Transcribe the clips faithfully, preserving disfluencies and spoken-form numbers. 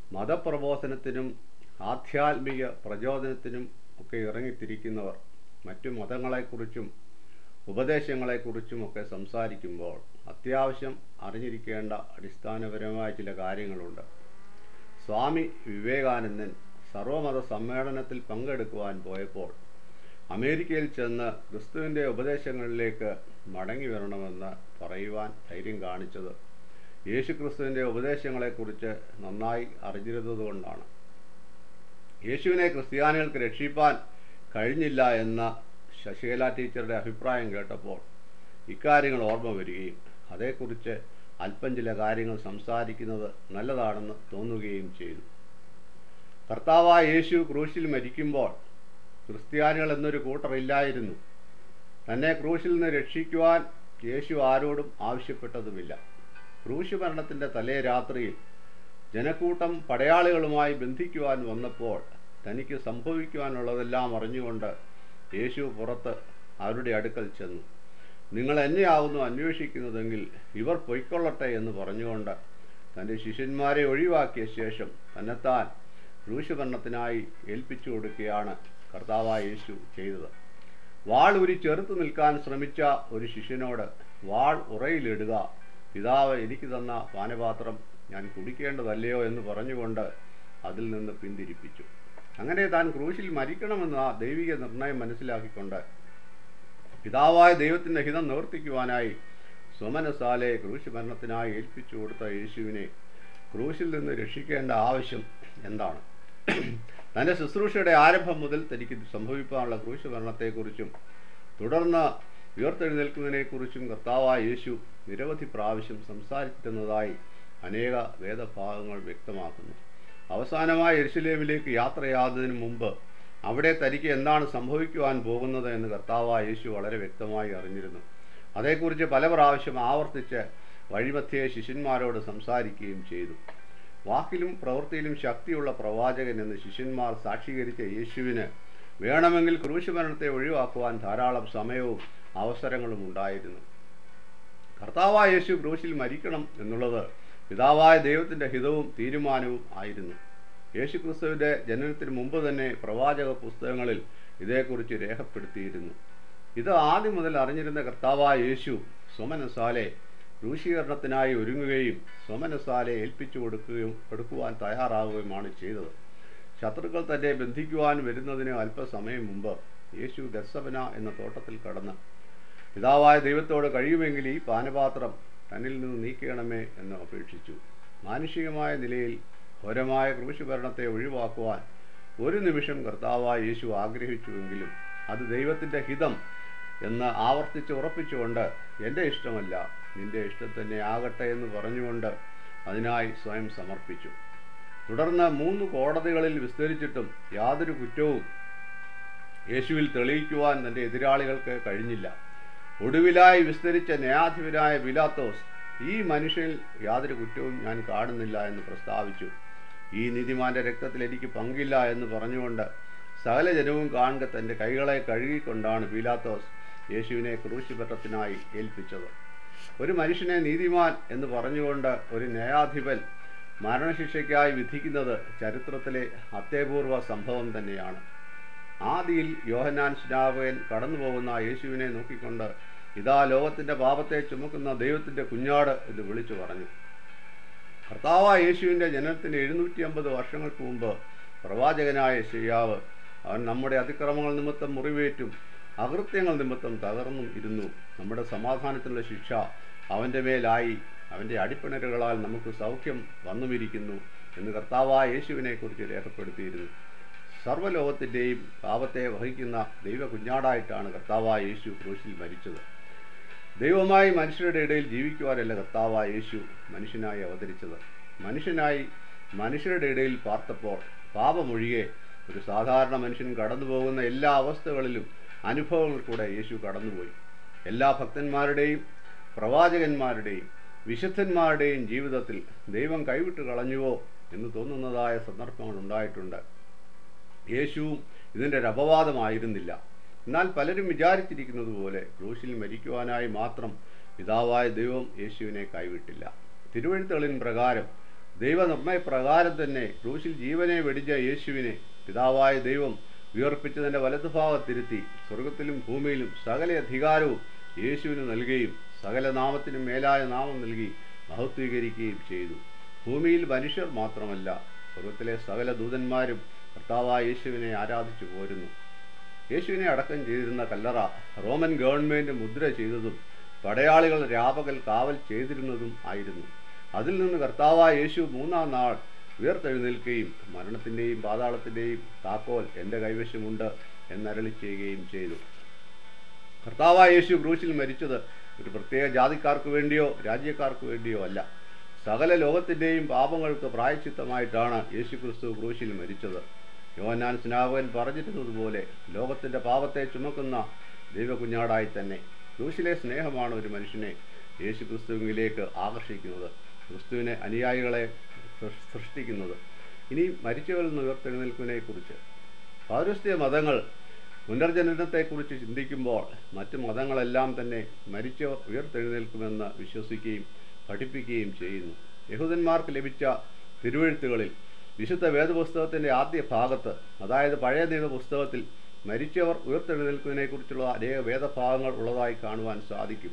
മതപ്രബോധനത്തിനും ആധ്യാത്മിക പ്രചോദനത്തിനും ഒക്കെ ഇറങ്ങിത്തിരിക്കുന്നവർ മറ്റു മതങ്ങളെക്കുറിച്ചും ഉപദേശങ്ങളെക്കുറിച്ചുമൊക്കെ സംസാരിക്കുമ്പോൾ അത്യാവശ്യം അറിഞ്ഞിരിക്കേണ്ട അടിസ്ഥാനപരമായ ചില കാര്യങ്ങളുണ്ട്. സ്വാമി വിവേകാനന്ദൻ സർവമത സമ്മേളനത്തിൽ പങ്കെടുക്കുവാൻ പോയപ്പോൾ അമേരിക്കയിൽ ചെന്ന് ക്രിസ്തുവിൻ്റെ ഉപദേശങ്ങളിലേക്ക് മടങ്ങി വരണമെന്ന് പറയുവാൻ ധൈര്യം കാണിച്ചത് യേശുക്രിസ്തുവിൻ്റെ ഉപദേശങ്ങളെക്കുറിച്ച് നന്നായി അറിഞ്ഞിരുന്നതുകൊണ്ടാണ്. യേശുവിനെ ക്രിസ്ത്യാനികൾക്ക് രക്ഷിപ്പാൻ കഴിഞ്ഞില്ല എന്ന ശശികല ടീച്ചറുടെ അഭിപ്രായം കേട്ടപ്പോൾ ഇക്കാര്യങ്ങൾ ഓർമ്മ വരികയും അതേക്കുറിച്ച് അല്പം ചില കാര്യങ്ങൾ സംസാരിക്കുന്നത് നല്ലതാണെന്ന് തോന്നുകയും ചെയ്തു. കർത്താവായ യേശു ക്രൂശിൽ മരിക്കുമ്പോൾ ക്രിസ്ത്യാനികൾ എന്നൊരു കൂട്ടറില്ലായിരുന്നു. തന്നെ ക്രൂശിൽ നിന്ന് രക്ഷിക്കുവാൻ യേശു ആരോടും ആവശ്യപ്പെട്ടതുമില്ല. ക്രൂശ് മരണത്തിൻ്റെ തലേ രാത്രിയിൽ ജനക്കൂട്ടം പടയാളികളുമായി ബന്ധിക്കുവാൻ വന്നപ്പോൾ തനിക്ക് സംഭവിക്കുവാനുള്ളതെല്ലാം അറിഞ്ഞുകൊണ്ട് യേശു പുറത്ത് അവരുടെ അടുക്കൽ ചെന്നു. നിങ്ങൾ എന്നെയാവുന്നു അന്വേഷിക്കുന്നതെങ്കിൽ ഇവർ പൊയ്ക്കൊള്ളട്ടെ എന്ന് പറഞ്ഞുകൊണ്ട് തൻ്റെ ശിഷ്യന്മാരെ ഒഴിവാക്കിയ ശേഷം തന്നെത്താൻ ക്രൂശുമരണത്തിനായി ഏൽപ്പിച്ചു കൊടുക്കുകയാണ് കർത്താവായ യേശു ചെയ്തത്. വാൾ ഉരി ചെറുത്തു നിൽക്കാൻ ശ്രമിച്ച ഒരു ശിഷ്യനോട് വാൾ ഉറയിലിടുക, പിതാവ് എനിക്ക് തന്ന പാനപാത്രം ഞാൻ കുടിക്കേണ്ടതല്ലയോ എന്ന് പറഞ്ഞുകൊണ്ട് അതിൽ നിന്ന് പിന്തിരിപ്പിച്ചു. അങ്ങനെ താൻ ക്രൂശിൽ മരിക്കണമെന്ന ദൈവിക നിർണയം മനസ്സിലാക്കിക്കൊണ്ട് പിതാവായ ദൈവത്തിൻ്റെ ഹിതം നിവർത്തിക്കുവാനായി സ്വമനസാലെ ക്രൂശ് മരണത്തിനായി ഏൽപ്പിച്ചു കൊടുത്ത യേശുവിനെ ക്രൂശിൽ നിന്ന് രക്ഷിക്കേണ്ട ആവശ്യം എന്താണ്? തൻ്റെ ശുശ്രൂഷയുടെ ആരംഭം മുതൽ തനിക്ക് സംഭവിക്കാനുള്ള ക്രൂശ് മരണത്തെക്കുറിച്ചും തുടർന്ന് ഉയർത്തെഴുന്നേൽക്കുന്നതിനെക്കുറിച്ചും കർത്താവായ യേശു നിരവധി പ്രാവശ്യം സംസാരിച്ചിരുന്നതായി അനേക വേദഭാഗങ്ങൾ വ്യക്തമാക്കുന്നു. അവസാനമായി യെരുശലേമിലേക്ക് യാത്രയാകുന്നതിന് മുമ്പ് അവിടെ തനിക്ക് എന്താണ് സംഭവിക്കുവാൻ പോകുന്നത് എന്ന് കർത്താവായ യേശു വളരെ വ്യക്തമായി അറിഞ്ഞിരുന്നു. അതേക്കുറിച്ച് പല പ്രാവശ്യം ആവർത്തിച്ച് വഴിമധ്യേ ശിഷ്യന്മാരോട് സംസാരിക്കുകയും ചെയ്തു. വാക്കിലും പ്രവൃത്തിയിലും ശക്തിയുള്ള പ്രവാചകൻ എന്ന് ശിഷ്യന്മാർ സാക്ഷീകരിച്ച യേശുവിന് വേണമെങ്കിൽ ക്രൂശ് മരണത്തെ ഒഴിവാക്കുവാൻ ധാരാളം സമയവും അവസരങ്ങളും ഉണ്ടായിരുന്നു. കർത്താവായ യേശു ക്രൂശിൽ മരിക്കണം എന്നുള്ളത് പിതാവായ ദൈവത്തിൻ്റെ ഹിതവും തീരുമാനവും ആയിരുന്നു. യേശുക്രിസ്തുവിൻ്റെ ജനനത്തിന് മുമ്പ് തന്നെ പ്രവാചക പുസ്തകങ്ങളിൽ ഇതേക്കുറിച്ച് രേഖപ്പെടുത്തിയിരുന്നു. ഇത് ആദ്യം മുതൽ അറിഞ്ഞിരുന്ന കർത്താവായ യേശു സ്വമനസാലെ ക്രൂശീകരണത്തിനായി ഒരുങ്ങുകയും സ്വമനസാലെ ഏൽപ്പിച്ചു കൊടുക്കുകയും കൊടുക്കുവാൻ തയ്യാറാവുകയുമാണ് ചെയ്തത്. ശത്രുക്കൾ തന്നെ ബന്ധിക്കുവാൻ വരുന്നതിന് അല്പസമയം മുമ്പ് യേശു ഗത്സമന എന്ന തോട്ടത്തിൽ കടന്ന് പിതാവായ ദൈവത്തോട് കഴിയുമെങ്കിൽ ഈ പാനപാത്രം തന്നിൽ നിന്ന് നീക്കണമേ എന്ന് അപേക്ഷിച്ചു. മാനുഷികമായ നിലയിൽ ഘോരമായ ക്രൂശുമരണത്തെ ഒഴിവാക്കുവാൻ ഒരു നിമിഷം കർത്താവായ യേശു ആഗ്രഹിച്ചുവെങ്കിലും അത് ദൈവത്തിൻ്റെ ഹിതം എന്ന് ആവർത്തിച്ച് ഉറപ്പിച്ചുകൊണ്ട് എൻ്റെ ഇഷ്ടമല്ല നിൻ്റെ ഇഷ്ടം തന്നെ ആകട്ടെ എന്ന് പറഞ്ഞുകൊണ്ട് അതിനായി സ്വയം സമർപ്പിച്ചു. തുടർന്ന് മൂന്ന് കോടതികളിൽ വിസ്തരിച്ചിട്ടും യാതൊരു കുറ്റവും യേശുവിൽ തെളിയിക്കുവാൻ തൻ്റെ എതിരാളികൾക്ക് കഴിഞ്ഞില്ല. ഒടുവിലായി വിസ്തരിച്ച ന്യായാധിപനായ പിലാത്തോസ് ഈ മനുഷ്യനിൽ യാതൊരു കുറ്റവും ഞാൻ കാണുന്നില്ല എന്ന് പ്രസ്താവിച്ചു. ഈ നീതിമാന്റെ രക്തത്തിൽ എനിക്ക് പങ്കില്ല എന്ന് പറഞ്ഞുകൊണ്ട് സകല ജനവും കാണുക തൻ്റെ കൈകളെ കഴുകിക്കൊണ്ടാണ് പീലാത്തോസ് യേശുവിനെ ക്രൂശുമരണത്തിനായി ഏൽപ്പിച്ചത്. ഒരു മനുഷ്യനെ നീതിമാൻ എന്ന് പറഞ്ഞുകൊണ്ട് ഒരു ന്യായാധിപൻ മരണശിക്ഷയ്ക്കായി വിധിക്കുന്നത് ചരിത്രത്തിലെ അത്യപൂർവ സംഭവം തന്നെയാണ്. ആദിയിൽ യോഹന്നാൻ സ്നാപകൻ കടന്നു പോകുന്ന യേശുവിനെ നോക്കിക്കൊണ്ട് ഇതാ ലോകത്തിൻ്റെ പാപത്തെ ചുമക്കുന്ന ദൈവത്തിൻ്റെ കുഞ്ഞാട് എന്ന് വിളിച്ചു പറഞ്ഞു. കർത്താവായ യേശുവിൻ്റെ ജനനത്തിന് എഴുന്നൂറ്റി അമ്പത് വർഷങ്ങൾക്ക് മുമ്പ് പ്രവാചകനായ യെശയ്യാവ് അവൻ നമ്മുടെ അതിക്രമങ്ങൾ നിമിത്തം മുറിവേറ്റും അകൃത്യങ്ങൾ നിമിത്തം തകർന്നും ഇരുന്നു, നമ്മുടെ സമാധാനത്തിനുള്ള ശിക്ഷ അവൻ്റെ മേലായി, അവൻ്റെ അടിപ്പിണരുകളാൽ നമുക്ക് സൗഖ്യം വന്നുമിരിക്കുന്നു എന്ന് കർത്താവായ യേശുവിനെക്കുറിച്ച് രേഖപ്പെടുത്തിയിരുന്നു. സർവ്വലോകത്തിൻ്റെയും പാപത്തെ വഹിക്കുന്ന ദൈവ കുഞ്ഞാടായിട്ടാണ് കർത്താവായ യേശു ക്രൂശിൽ മരിച്ചത്. ദൈവമായി മനുഷ്യരുടെ ഇടയിൽ ജീവിക്കുവാനല്ല കർത്താവായ യേശു മനുഷ്യനായി അവതരിച്ചത്. മനുഷ്യനായി മനുഷ്യരുടെ ഇടയിൽ പാർത്തപ്പോൾ പാപമൊഴികെ ഒരു സാധാരണ മനുഷ്യൻ കടന്നു പോകുന്ന എല്ലാ അവസ്ഥകളിലും അനുഭവങ്ങൾ കൂടെ യേശു കടന്നുപോയി. എല്ലാ ഭക്തന്മാരുടെയും പ്രവാചകന്മാരുടെയും വിശുദ്ധന്മാരുടെയും ജീവിതത്തിൽ ദൈവം കൈവിട്ട് കളഞ്ഞുവോ എന്ന് തോന്നുന്നതായ സന്ദർഭങ്ങൾ ഉണ്ടായിട്ടുണ്ട്. യേശുവും ഇതിൻ്റെ ഒരു അപവാദമായിരുന്നില്ല. എന്നാൽ പലരും വിചാരിച്ചിരിക്കുന്നത് പോലെ ക്രൂശിൽ മരിക്കുവാനായി മാത്രം പിതാവായ ദൈവം യേശുവിനെ കൈവിട്ടില്ല. തിരുവെഴുത്തുകളിൻ പ്രകാരം ദൈവനിർണയപ്രകാരം തന്നെ ക്രൂശിൽ ജീവനെ വെടിഞ്ഞ യേശുവിനെ പിതാവായ ദൈവം ഉയർപ്പിച്ചതിൻ്റെ വലതുഭാഗത്തിരുത്തി സ്വർഗത്തിലും ഭൂമിയിലും സകല അധികാരവും യേശുവിന് നൽകുകയും സകല നാമത്തിനും മേലായ നാമം നൽകി മഹത്വീകരിക്കുകയും ചെയ്തു. ഭൂമിയിൽ മനുഷ്യർ മാത്രമല്ല, സ്വർഗത്തിലെ സകല ദൂതന്മാരും കർത്താവായ യേശുവിനെ ആരാധിച്ചു പോരുന്നു. യേശുവിനെ അടക്കം ചെയ്തിരുന്ന കല്ലറ റോമൻ ഗവൺമെൻറ് മുദ്ര ചെയ്തതും പടയാളികൾ രാപകൽ കാവൽ ചെയ്തിരുന്നതും ആയിരുന്നു. അതിൽ നിന്ന് കർത്താവായ യേശു മൂന്നാം നാൾ ഉയർത്തെഴുന്നേൽക്കുകയും മരണത്തിൻ്റെയും പാതാളത്തിൻ്റെയും താക്കോൽ എൻ്റെ കൈവശമുണ്ട് എന്നരളി ചെയ്യുകയും ചെയ്തു. കർത്താവായ യേശു ക്രൂശിൽ മരിച്ചത് ഒരു പ്രത്യേക ജാതിക്കാർക്ക് വേണ്ടിയോ രാജ്യക്കാർക്ക് വേണ്ടിയോ അല്ല. സകല ലോകത്തിൻ്റെയും പാപങ്ങൾക്ക് പ്രായശ്ചിത്തമായിട്ടാണ് യേശു ക്രിസ്തു ക്രൂശിൽ മരിച്ചത്. യോഹന്നാൻ സ്നാപകൻ പറഞ്ഞിരുന്നതുപോലെ ലോകത്തിൻ്റെ പാപത്തെ ചുമക്കുന്ന ദൈവകുഞ്ഞാടായി തന്നെ ക്രൂശിലെ സ്നേഹമാണ് ഒരു മനുഷ്യനെ യേശു ക്രിസ്തുവിലേക്ക് ആകർഷിക്കുന്നത്, ക്രിസ്തുവിനെ അനുയായികളെ സൃഷ്ടിക്കുന്നത്. ഇനി മരിച്ചവരിൽ നിന്ന് ഉയർത്തെഴുന്നേൽപ്പിനെക്കുറിച്ച് പൗരസ്ത്യ മതങ്ങൾ പുനർജനനത്തെക്കുറിച്ച് ചിന്തിക്കുമ്പോൾ മറ്റ് മതങ്ങളെല്ലാം തന്നെ മരിച്ചവർ ഉയർത്തെഴുന്നേൽക്കുമെന്ന് വിശ്വസിക്കുകയും പഠിപ്പിക്കുകയും ചെയ്യുന്നു. യഹൂദന്മാർക്ക് ലഭിച്ച തിരുവെഴുത്തുകളിൽ വിശുദ്ധ വേദപുസ്തകത്തിൻ്റെ ആദ്യ ഭാഗത്ത്, അതായത് പഴയ നിയമ പുസ്തകത്തിൽ മരിച്ചവർ ഉയർത്തെഴുന്നേൽക്കുന്നതിനെക്കുറിച്ചുള്ള അനേക വേദഭാഗങ്ങൾ ഉള്ളതായി കാണുവാൻ സാധിക്കും.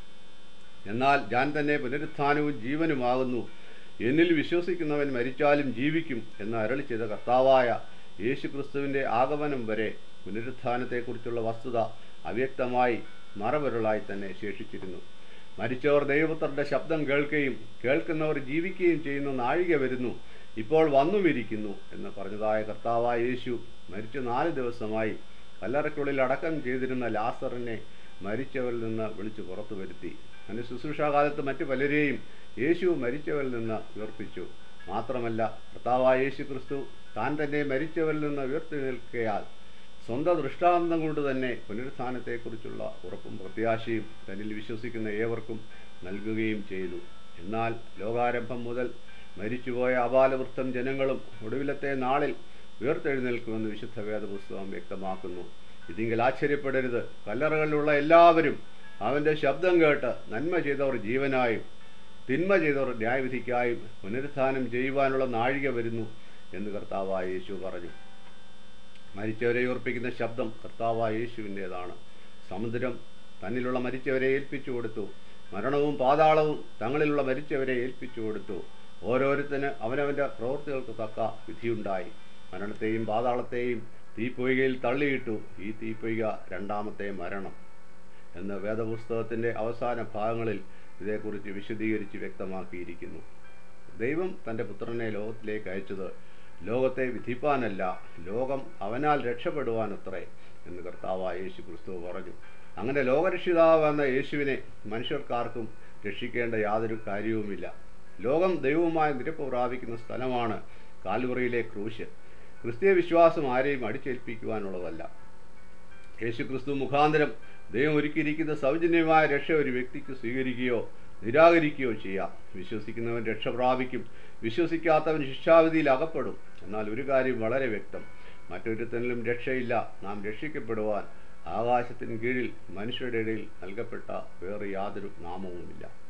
എന്നാൽ ഞാൻ തന്നെ പുനരുത്ഥാനവും ജീവനുമാകുന്നു, എന്നിൽ വിശ്വസിക്കുന്നവൻ മരിച്ചാലും ജീവിക്കും എന്ന് അരുളി ചെയ്ത കർത്താവായ യേശു ക്രിസ്തുവിൻ്റെ ആഗമനം വരെ പുനരുത്ഥാനത്തെക്കുറിച്ചുള്ള വസ്തുത അവ്യക്തമായി മറവിരളായി തന്നെ ശേഷിച്ചിരുന്നു. മരിച്ചവർ ദൈവപുത്രന്റെ ശബ്ദം കേൾക്കുകയും കേൾക്കുന്നവർ ജീവിക്കുകയും ചെയ്യുന്ന നാഴിക വരുന്നു, ഇപ്പോൾ വന്നുമിരിക്കുന്നു എന്ന് പറഞ്ഞതായ കർത്താവായ യേശു മരിച്ച നാല് ദിവസമായി കല്ലറയ്ക്കുള്ളിൽ അടക്കം ചെയ്തിരുന്ന ലാസറിനെ മരിച്ചവരിൽ നിന്ന് വിളിച്ചു പുറത്തു വരുത്തി. അതിന് ശുശ്രൂഷാകാലത്ത് മറ്റു പലരെയും യേശു മരിച്ചവരിൽ നിന്ന് ഉയർപ്പിച്ചു. മാത്രമല്ല, കർത്താവായ യേശു ക്രിസ്തു താൻ തന്നെ മരിച്ചവരിൽ നിന്ന് ഉയർത്തെഴുന്നേൽക്കയാൽ സ്വന്തം ദൃഷ്ടാന്തം കൊണ്ട് തന്നെ പുനരുത്ഥാനത്തെക്കുറിച്ചുള്ള ഉറപ്പും പ്രത്യാശയും തന്നിൽ വിശ്വസിക്കുന്ന ഏവർക്കും നൽകുകയും ചെയ്തു. എന്നാൽ ലോകാരംഭം മുതൽ മരിച്ചുപോയ അപാലവൃത്തം ജനങ്ങളും ഒടുവിലത്തെ നാളിൽ ഉയർത്തെഴുന്നേൽക്കുമെന്ന് വിശുദ്ധ വേദപുസ്തകം വ്യക്തമാക്കുന്നു. ഇതിങ്കിൽ ആശ്ചര്യപ്പെടരുത്. കല്ലറകളിലുള്ള എല്ലാവരും അവൻ്റെ ശബ്ദം കേട്ട് നന്മ ചെയ്തവർ ജീവനായും തിന്മ ചെയ്തവർ ന്യായവിധിക്കായും പുനരുത്ഥാനം ചെയ്യുവാനുള്ള നാഴിക വരുന്നു എന്ന് കർത്താവായ യേശു പറഞ്ഞു. മരിച്ചവരെ ഉയർപ്പിക്കുന്ന ശബ്ദം കർത്താവായ യേശുവിൻ്റേതാണ്. സമുദ്രം തന്നിലുള്ള മരിച്ചവരെ ഏൽപ്പിച്ചു കൊടുത്തു. മരണവും പാതാളവും തങ്ങളിലുള്ള മരിച്ചവരെ ഏൽപ്പിച്ചു കൊടുത്തു. ഓരോരുത്തന് അവനവൻ്റെ പ്രവൃത്തികൾക്ക് തക്ക വിധിയുണ്ടായി. മരണത്തെയും പാതാളത്തെയും തീപ്പൊയ്കയിൽ തള്ളിയിട്ടു. ഈ തീപ്പൊയ്ക രണ്ടാമത്തെ മരണം എന്ന് വേദപുസ്തകത്തിൻ്റെ അവസാന ഭാഗങ്ങളിൽ ഇതേക്കുറിച്ച് വിശദീകരിച്ച് വ്യക്തമാക്കിയിരിക്കുന്നു. ദൈവം തൻ്റെ പുത്രനെ ലോകത്തിലേക്ക് അയച്ചത് ലോകത്തെ വിധിപ്പാനല്ല, ലോകം അവനാൽ രക്ഷപ്പെടുവാനത്രേ എന്ന് കർത്താവായ യേശു ക്രിസ്തു പറഞ്ഞു. അങ്ങനെ ലോകരക്ഷിതാവെന്ന യേശുവിനെ മനുഷ്യർക്കാർക്കും രക്ഷിക്കേണ്ട യാതൊരു കാര്യവുമില്ല. ലോകം ദൈവവുമായി നിരപ്പ് പ്രാപിക്കുന്ന സ്ഥലമാണ് കാൽവറിയിലെ ക്രൂശ്. ക്രിസ്തീയ വിശ്വാസം ആരെയും അടിച്ചേൽപ്പിക്കുവാനുള്ളതല്ല. യേശു ക്രിസ്തു മുഖാന്തരം ദൈവം ഒരുക്കിയിരിക്കുന്ന സൗജന്യമായ രക്ഷ ഒരു വ്യക്തിക്ക് സ്വീകരിക്കുകയോ നിരാകരിക്കുകയോ ചെയ്യാം. വിശ്വസിക്കുന്നവൻ രക്ഷ പ്രാപിക്കും, വിശ്വസിക്കാത്തവൻ ശിക്ഷാവിധിയിൽ അകപ്പെടും. എന്നാൽ ഒരു കാര്യം വളരെ വ്യക്തം, മറ്റൊരുത്തനിലും രക്ഷയില്ല. നാം രക്ഷിക്കപ്പെടുവാൻ ആകാശത്തിന് കീഴിൽ മനുഷ്യരുടെ ഇടയിൽ നൽകപ്പെട്ട വേറെ യാതൊരു നാമവുമില്ല.